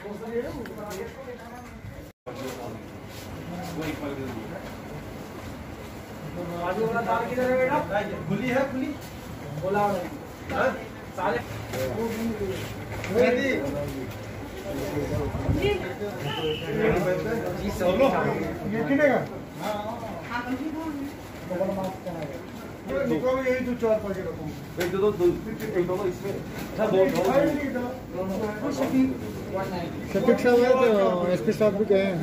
खुली है, खुली बोला साले यही दो चार पैकेट रखो, एक दो इसमें अच्छा है तो एसपी साहब भी गए हैं।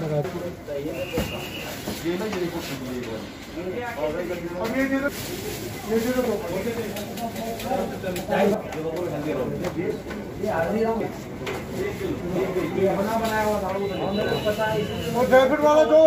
ड्राईफ्रूट वाला दो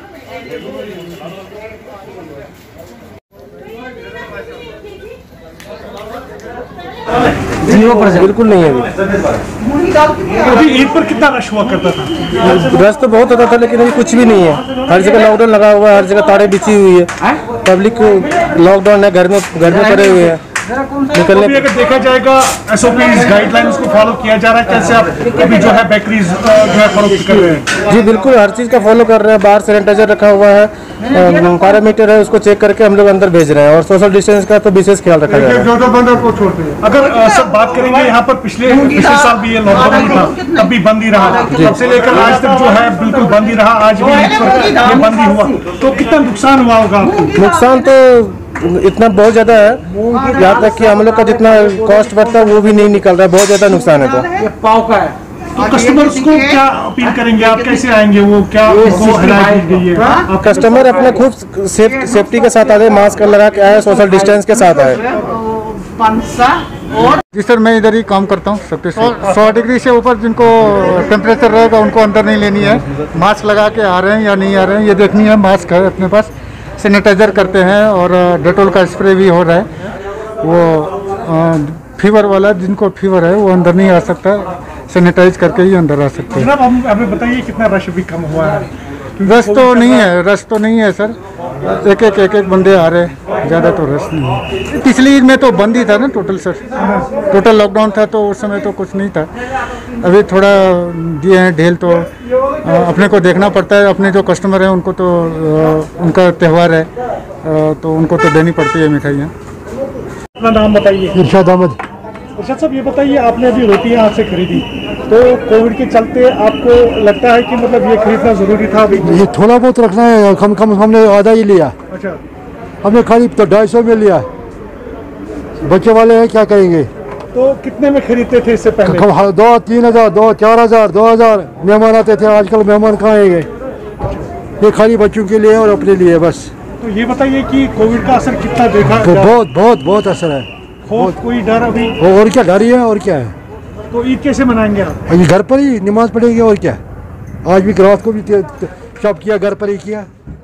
बिल्कुल नहीं है अभी ईद पर कितना रश हुआ करता था? रश तो बहुत होता था, लेकिन अभी कुछ भी नहीं है। हर जगह लॉकडाउन लगा हुआ है, हर जगह तारे बिछी हुई है, पब्लिक को लॉकडाउन है, घर में पड़े हुए हैं। निकलने अगर देखा जाएगा SOPs गाइडलाइंस को फॉलो किया जा रहा है, कैसे आप अभी जो है बेकरीज जो है फरोख्त कर रहे हैं? जी बिल्कुल, हर चीज़ का फॉलो कर रहे हैं। बाहर सैनिटाइजर रखा हुआ है, पैरामीटर है, उसको चेक करके हम लोग अंदर भेज रहे हैं, और सोशल डिस्टेंस का तो विशेष ख्याल रखा जाए। अगर सब बात करेंगे यहाँ पर पिछले साल भी ये लॉकडाउन था, तब भी बंद ही रहा, तब से लेकर आज तक जो है बिल्कुल बंद ही रहा, आज भी ये बंद ही हुआ, तो कितना नुकसान हुआ होगा? नुकसान तो इतना बहुत ज़्यादा है, यहाँ तक कि हम लोग का जितना कॉस्ट बढ़ता है वो भी नहीं निकल रहा है, बहुत ज़्यादा नुकसान है। तो कस्टमर्स को क्या अपील करेंगे आप, कैसे आएंगे? वो क्या हिदायत दी गई है? कस्टमर अपने खूब सेफ्टी के साथ आए, मास्क लगा के आए, सोशल डिस्टेंस के साथ आए। जी सर, मैं इधर ही काम करता हूँ। 100 डिग्री से ऊपर जिनको टेम्परेचर रहेगा उनको अंदर नहीं लेनी है। मास्क लगा के आ रहे हैं या नहीं आ रहे हैं ये देखनी है। मास्क है अपने पास, सैनिटाइजर करते हैं और डेटोल का स्प्रे भी हो रहा है। वो फीवर वाला, जिनको फीवर है वो अंदर नहीं आ सकता, सैनिटाइज करके ही अंदर आ सकते हैं। हमें बताइए कितना रश भी कम हुआ है? रश तो नहीं है सर, एक बंदे आ रहे हैं, ज़्यादा तो रश नहीं है। पिछली ईद में तो बंद ही था ना टोटल सर, टोटल लॉकडाउन था, तो उस समय तो कुछ नहीं था। अभी थोड़ा दिए हैं ढील, तो अपने को देखना पड़ता है। अपने जो कस्टमर हैं उनको तो उनका त्यौहार है, तो उनको तो देनी पड़ती है मिठाइयाँ। अपना नाम बताइए। इरशाद अहमद। इरशाद साहब, ये बताइए, आपने अभी रोटी यहाँ से खरीदी, तो कोविड के चलते आपको लगता है कि मतलब ये खरीदना जरूरी था? अभी ये थोड़ा बहुत रखना है, कम हमने आधा ही लिया। अच्छा, हमने खाली तो 250 में लिया। बच्चे वाले हैं, क्या करेंगे? तो कितने में खरीदते थे इससे पहले? 2-3 हज़ार, 4,000, 2,000 मेहमान आते थे। आजकल मेहमान कहाँ आएंगे? ये खाली बच्चों के लिए और अपने लिए बस। तो ये बताइए कि कोविड का असर कितना देखा? बहुत असर है। कोई डर अभी? और क्या डर ही है, और क्या है? तो ईद कैसे मनाएंगे आप? अभी घर पर ही नमाज पढ़ेंगे, और क्या। आज भी रात को भी शॉप किया, घर पर ही किया।